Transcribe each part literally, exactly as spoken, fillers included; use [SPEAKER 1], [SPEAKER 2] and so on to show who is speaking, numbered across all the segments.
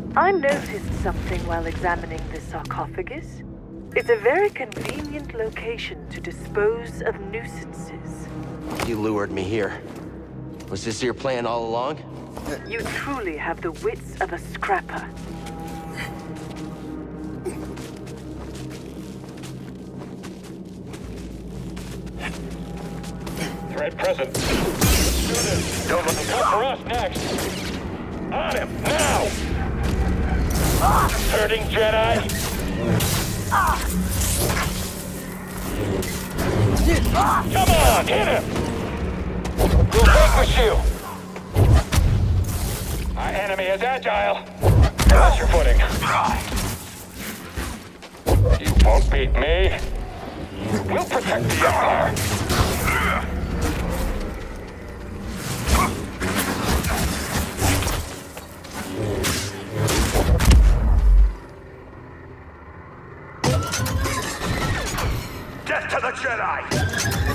[SPEAKER 1] I noticed something while examining the sarcophagus. It's a very convenient location to dispose of nuisances.
[SPEAKER 2] You lured me here. Was this your plan all along?
[SPEAKER 1] You truly have the wits of a scrapper.
[SPEAKER 3] Threat present. Let's do this. Don't let them come for us next. On him, now! Hurting Jedi! Come on, hit him! We'll vanquish you! Our enemy is agile. Watch your footing. You won't beat me. We'll protect the Empire. Death to the Jedi!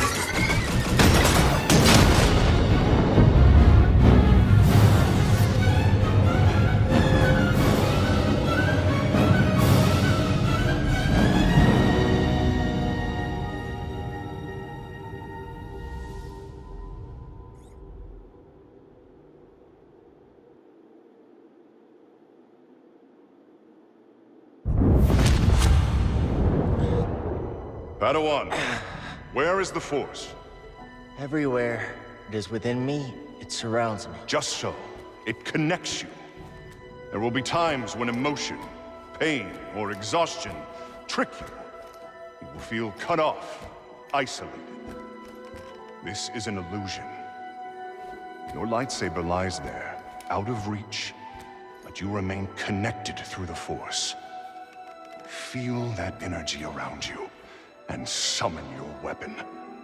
[SPEAKER 4] Padawan, where is the Force?
[SPEAKER 2] Everywhere it is within me, it surrounds me.
[SPEAKER 4] Just so. It connects you. There will be times when emotion, pain, or exhaustion trick you. You will feel cut off, isolated. This is an illusion. Your lightsaber lies there, out of reach, but you remain connected through the Force. Feel that energy around you, and summon your weapon.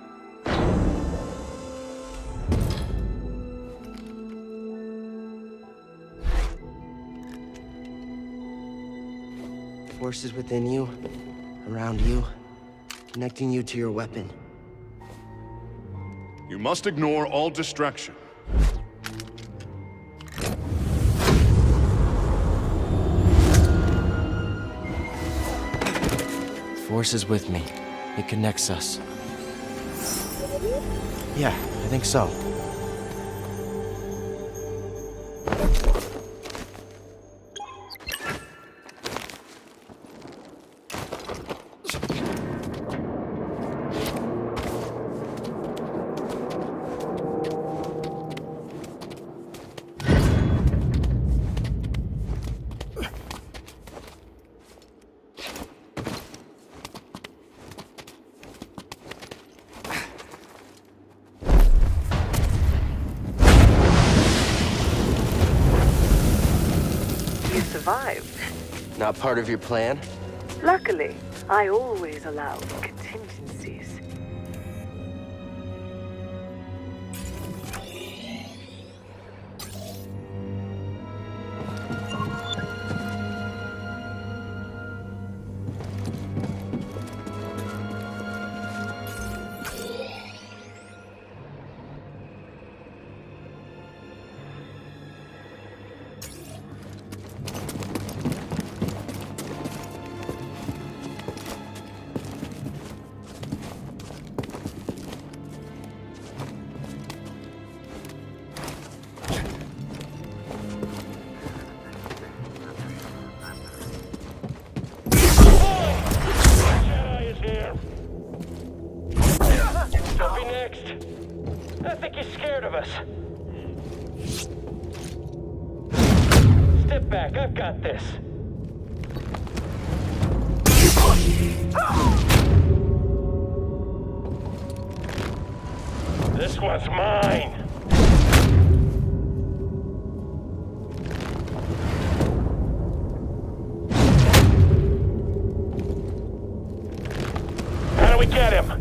[SPEAKER 2] Force is within you, around you, connecting you to your weapon.
[SPEAKER 4] You must ignore all distraction.
[SPEAKER 2] Force is with me. It connects us. Yeah, I think so.
[SPEAKER 1] Survived.
[SPEAKER 2] Not part of your plan?
[SPEAKER 1] Luckily, I always allow for contingencies.
[SPEAKER 3] I think he's scared of us. Step back, I've got this. This one's mine. How do we get him?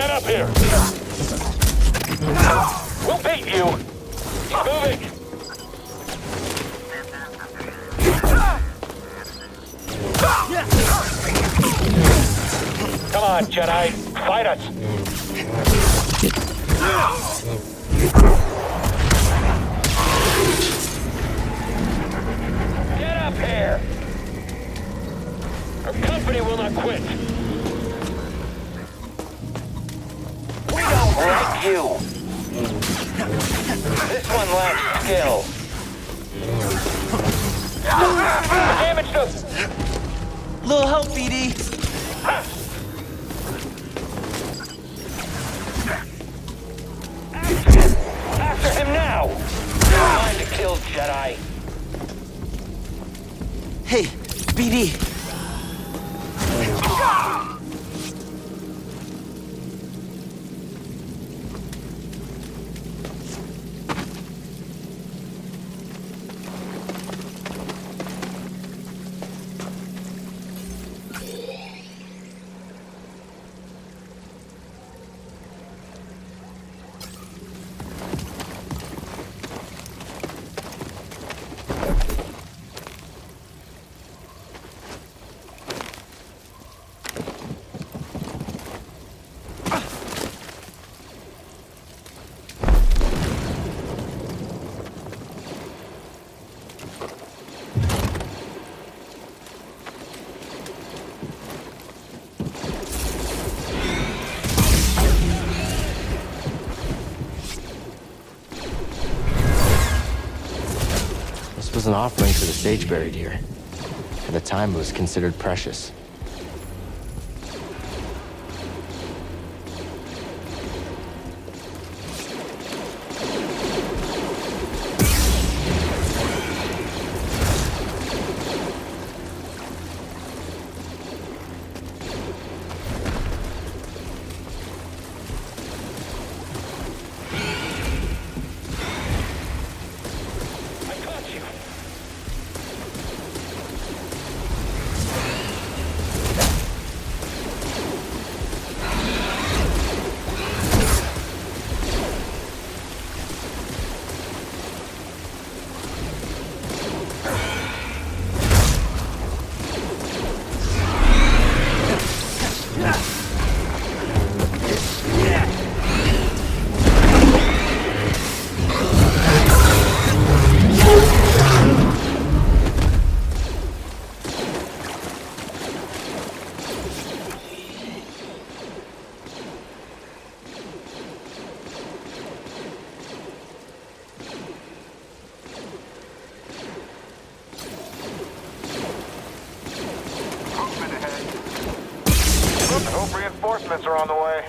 [SPEAKER 3] Get up here! We'll beat you! Keep moving! Come on, Jedi! Fight us! Get up here! Our company will not quit! We don't like you! This one lacks skill. Damage them!
[SPEAKER 2] Little help, B D.
[SPEAKER 3] After him now! Time to kill Jedi.
[SPEAKER 2] Hey, B D. This was an offering for the sage buried here. At the time, it was considered precious.
[SPEAKER 3] Hope reinforcements are on the way.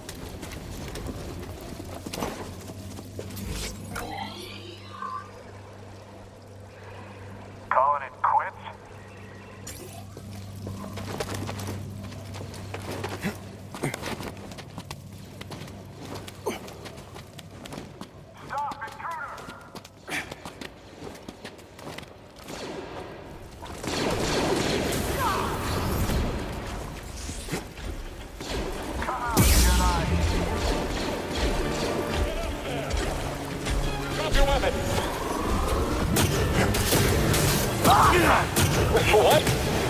[SPEAKER 3] Calling it quits? Stop, intruder! Drop your weapon! What?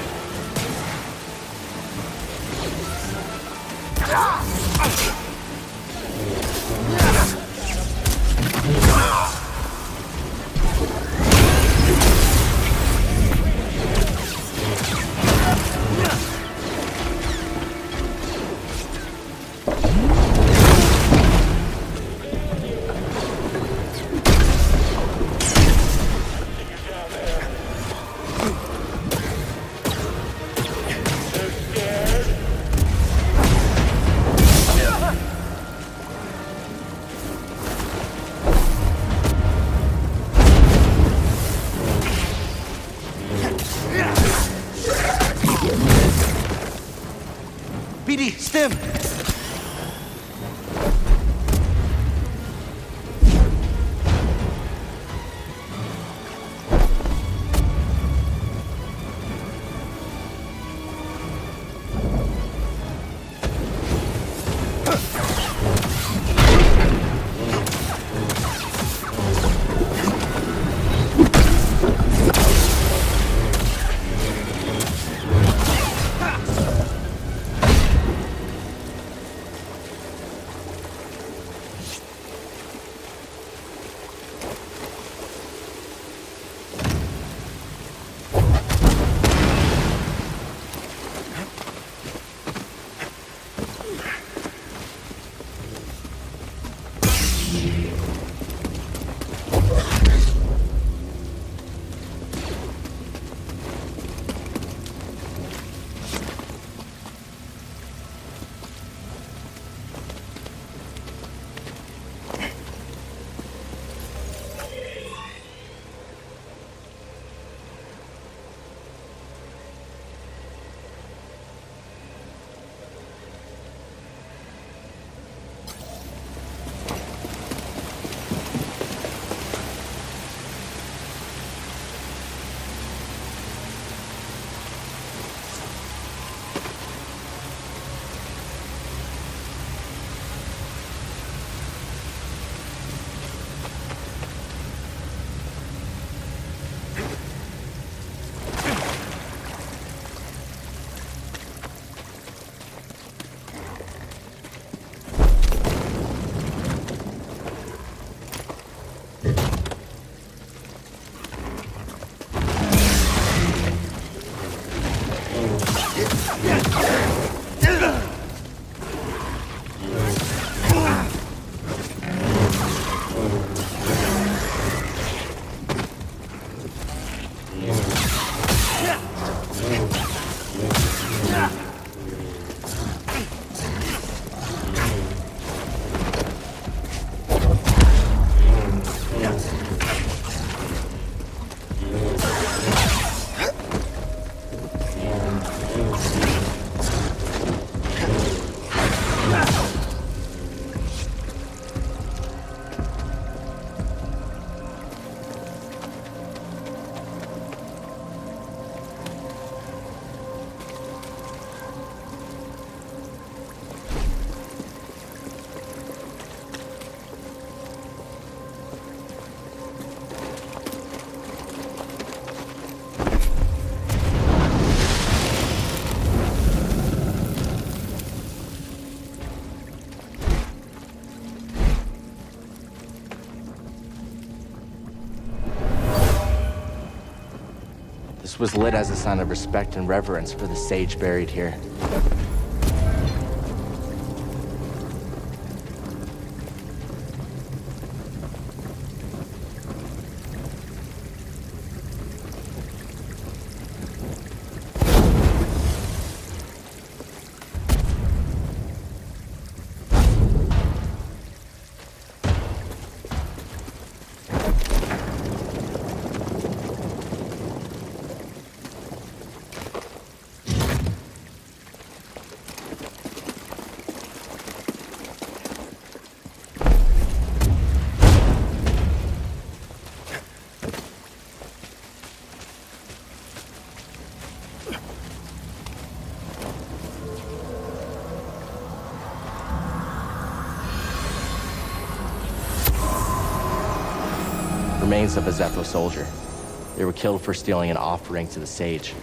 [SPEAKER 2] B D, stim! was lit as a sign of respect and reverence for the sage buried here. Remains of a Zepho soldier. They were killed for stealing an offering to the sage.